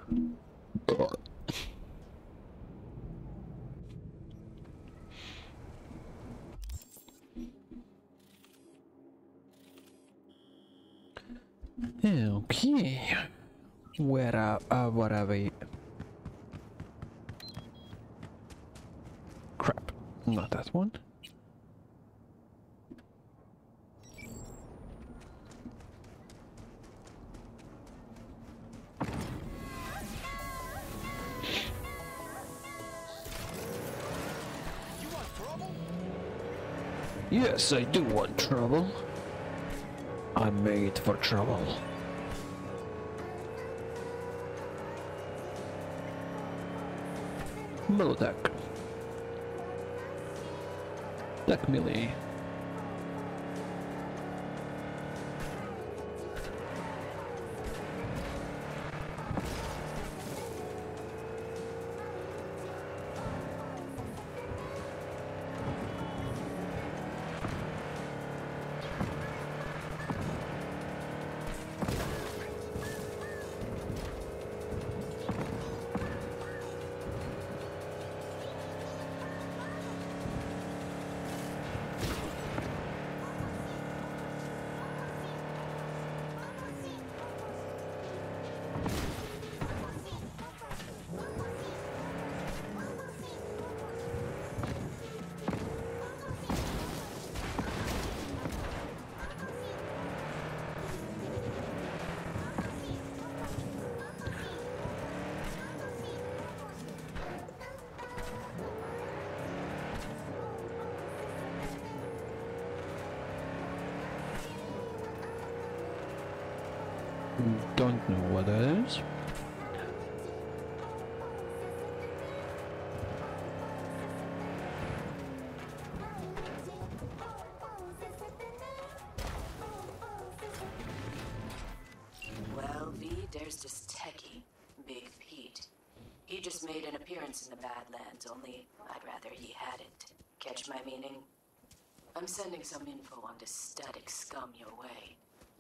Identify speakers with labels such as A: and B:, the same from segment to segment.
A: Okay. What are we? Crap. Not that one.
B: You want trouble?
A: Yes, I do want trouble. I'm made for trouble. Melodeck. Deck melee. Don't know what that is.
C: Well, V, there's this techie, Big Pete. He just made an appearance in the Badlands, only I'd rather he hadn't. Catch my meaning? I'm sending some info on this static scum your way.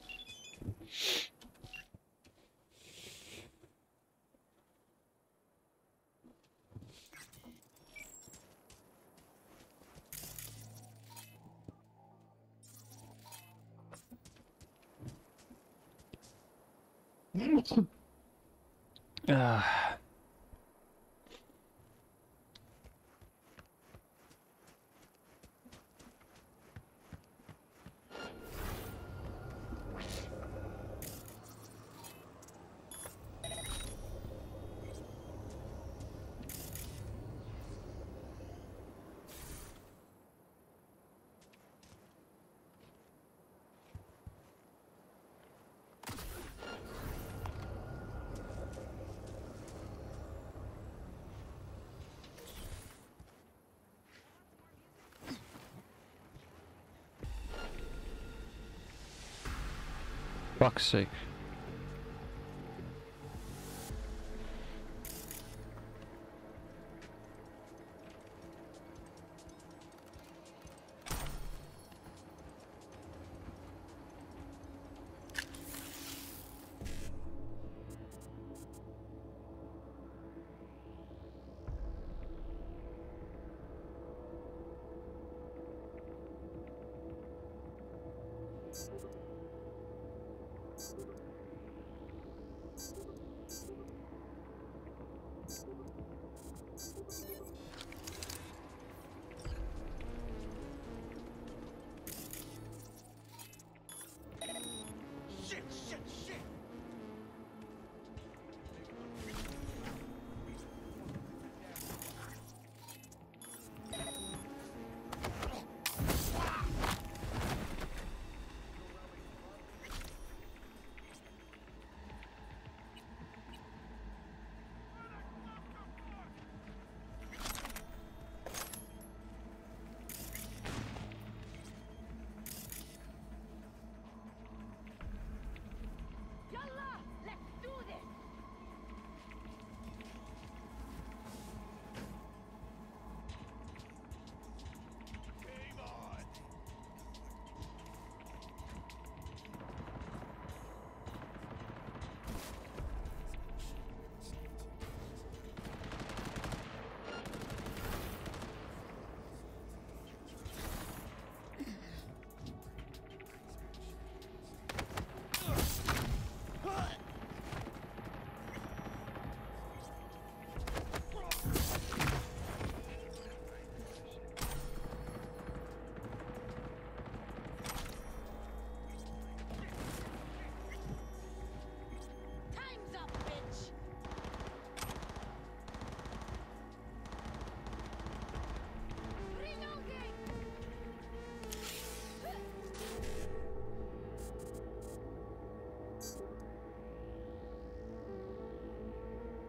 A: Ah. Fuck's sake.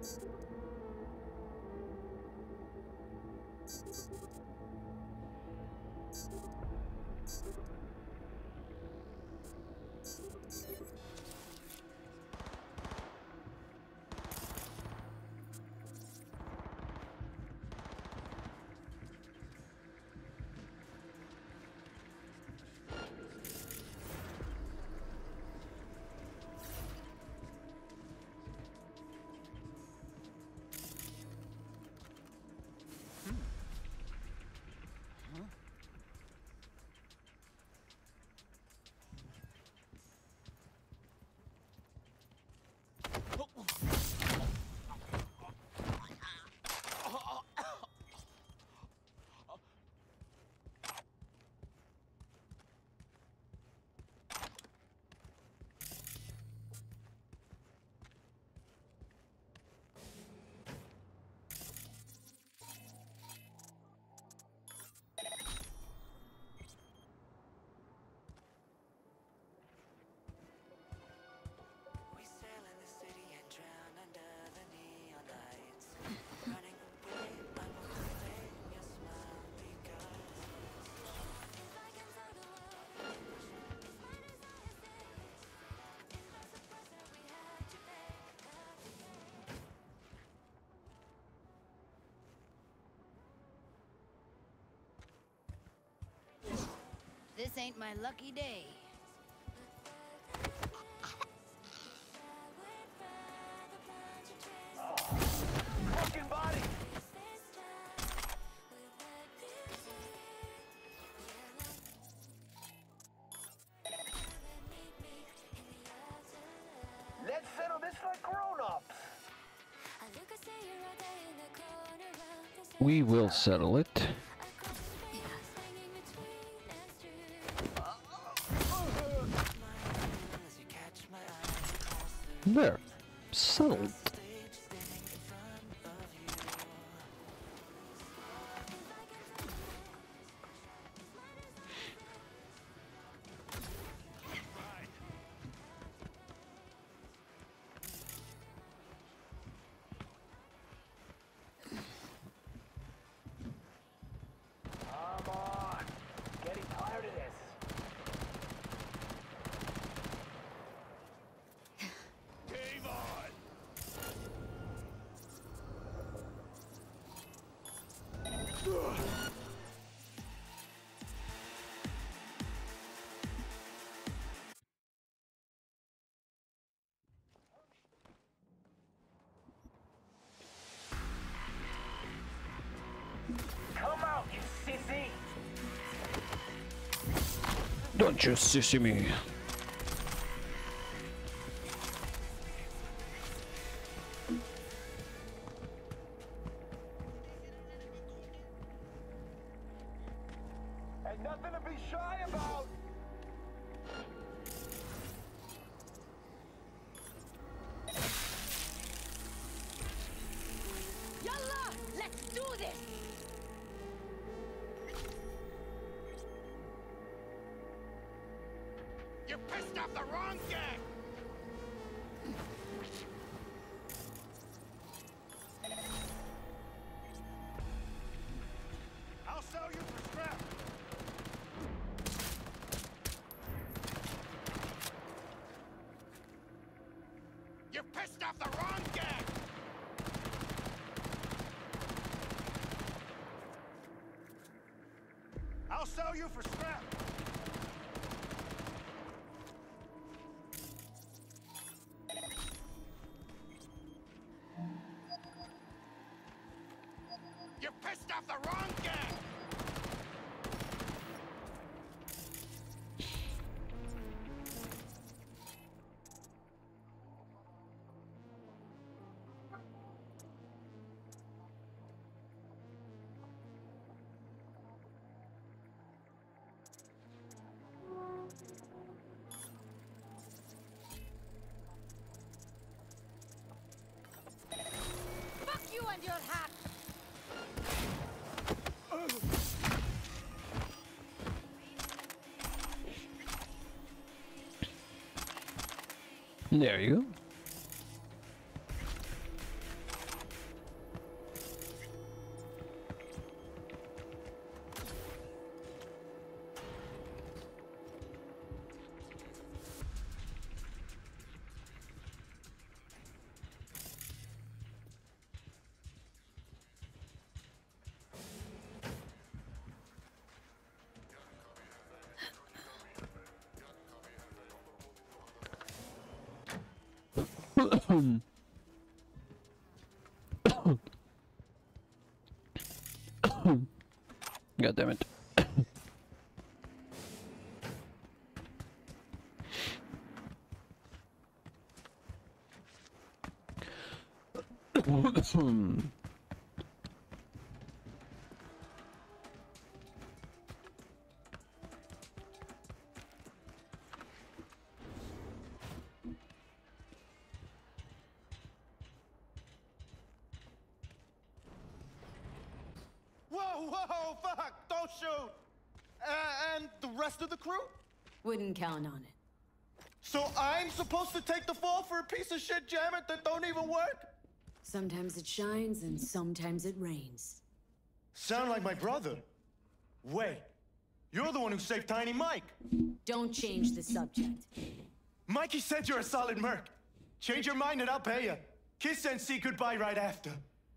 B: This ain't my lucky day.
D: Fucking body! Let's settle this like grown-ups!
A: We will settle it. There. Settled.
D: Come on! Getting tired of this. Game on! Come out, you sissy!
A: Don't you sissy me.
D: Ain't nothing to be shy about!
B: Yalla! Let's do this!
D: You pissed off the wrong gang! I'll sell you for scrap! You pissed off the wrong gang! I'll sell you for scrap! You pissed off the wrong gang!
B: Fuck you and your hat!
A: There you go. God damn it.
E: Whoa, whoa, fuck! Don't shoot! And the rest of the crew?
F: Wouldn't count on it.
E: So I'm supposed to take the fall for a piece of shit jammer that don't even work?
F: Sometimes it shines and sometimes it rains.
E: Sound like my brother. Wait, you're the one who saved Tiny Mike.
F: Don't change the subject.
E: Mikey said you're a solid merc. Change your mind and I'll pay you. Kiss and see goodbye right after.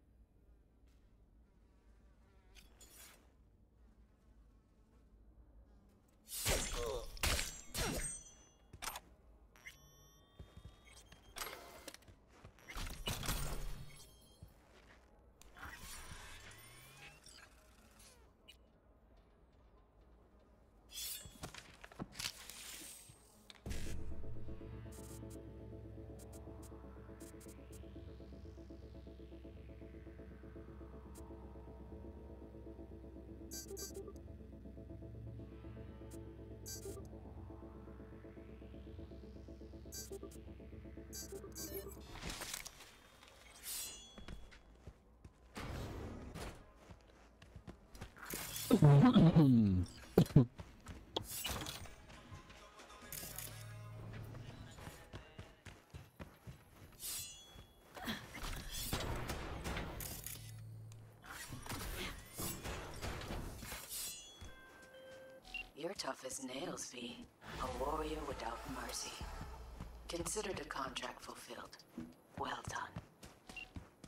C: You're tough as nails, V. A warrior without mercy. Considered a contract fulfilled. Well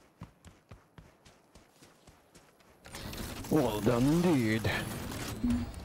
C: done.
A: Well done indeed.